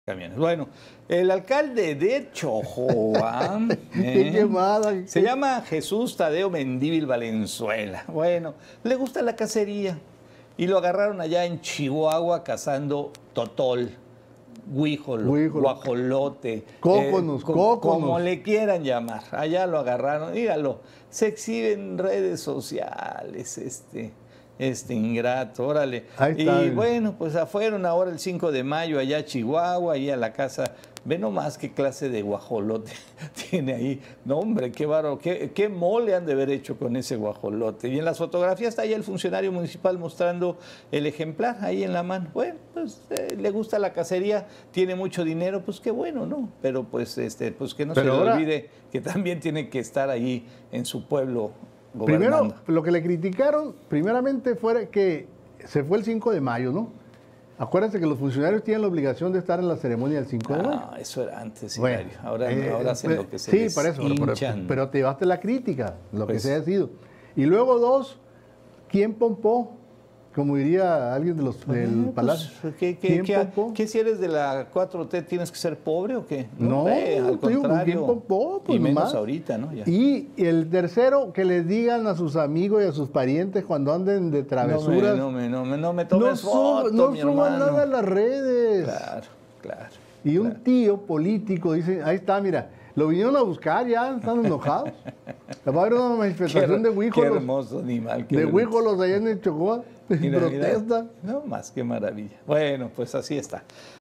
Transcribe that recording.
Camiones. Bueno, el alcalde de Chojoa Qué llamada. se llama Jesús Tadeo Mendívil Valenzuela. Bueno, le gusta la cacería y lo agarraron allá en Chihuahua cazando totol, guíjolo, guajolote, cóconos, como le quieran llamar. Allá lo agarraron, dígalo, se exhibe en redes sociales este ingrato, órale. Ahí está. Y bueno, pues fueron ahora el 5 de mayo allá a Chihuahua, ahí a la casa. Ve nomás qué clase de guajolote tiene ahí. No, hombre, qué bárbaro, qué mole han de haber hecho con ese guajolote. Y en las fotografías está ahí el funcionario municipal mostrando el ejemplar ahí en la mano. Bueno, pues le gusta la cacería, tiene mucho dinero, pues qué bueno, ¿no? Pero pues, pues que no se le olvide que también tiene que estar ahí en su pueblo gobernando. Primero, lo que le criticaron, primeramente, fue que se fue el 5 de mayo, ¿no? Acuérdense que los funcionarios tienen la obligación de estar en la ceremonia del 5 de mayo. Ah, eso era antes, bueno, ahora hacen lo que se sí, les por eso, hinchan. pero te llevaste la crítica, lo Pues, que se haya sido. Y luego dos, ¿quién pompó? Como diría alguien de del Palacio. Pues, ¿Quién pompó? ¿Qué si eres de la 4T tienes que ser pobre o qué? No, al contrario. ¿quién pompó? Pues y menos nomás. ahorita, ¿no? Ya. Y el tercero, que les digan a sus amigos y a sus parientes cuando anden de travesuras. No me tomes foto, no mi suban hermano. nada a las redes. Claro. Y un tío político dice, ahí está, mira, lo vinieron a buscar, ya están enojados. Va a haber una manifestación de huíjolos. Qué hermoso animal. De huíjolos allá en el Chocoa, en protesta. No más, qué maravilla. Bueno, pues así está.